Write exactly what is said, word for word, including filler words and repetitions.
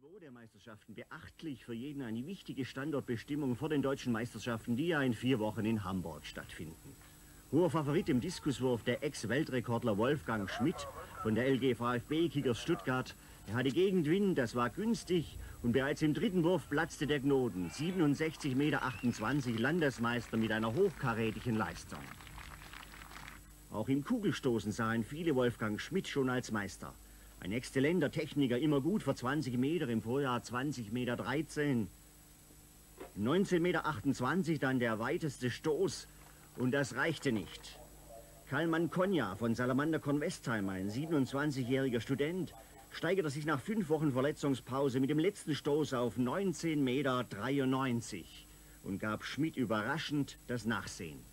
Niveau der Meisterschaften beachtlich, für jeden eine wichtige Standortbestimmung vor den deutschen Meisterschaften, die ja in vier Wochen in Hamburg stattfinden. Hoher Favorit im Diskuswurf der Ex-Weltrekordler Wolfgang Schmidt von der L G VfB Kickers Stuttgart. Er hatte Gegenwind, das war günstig und bereits im dritten Wurf platzte der Knoten. siebenundsechzig Komma achtundzwanzig Meter, Landesmeister mit einer hochkarätigen Leistung. Auch im Kugelstoßen sahen viele Wolfgang Schmidt schon als Meister. Ein exzellenter Techniker, immer gut für zwanzig Meter, im Vorjahr zwanzig Komma dreizehn Meter. neunzehn Komma achtundzwanzig Meter dann der weiteste Stoß und das reichte nicht. Kalman Konya von Salamander Convestheim, ein siebenundzwanzigjähriger Student, steigerte sich nach fünf Wochen Verletzungspause mit dem letzten Stoß auf neunzehn Komma dreiundneunzig Meter und gab Schmidt überraschend das Nachsehen.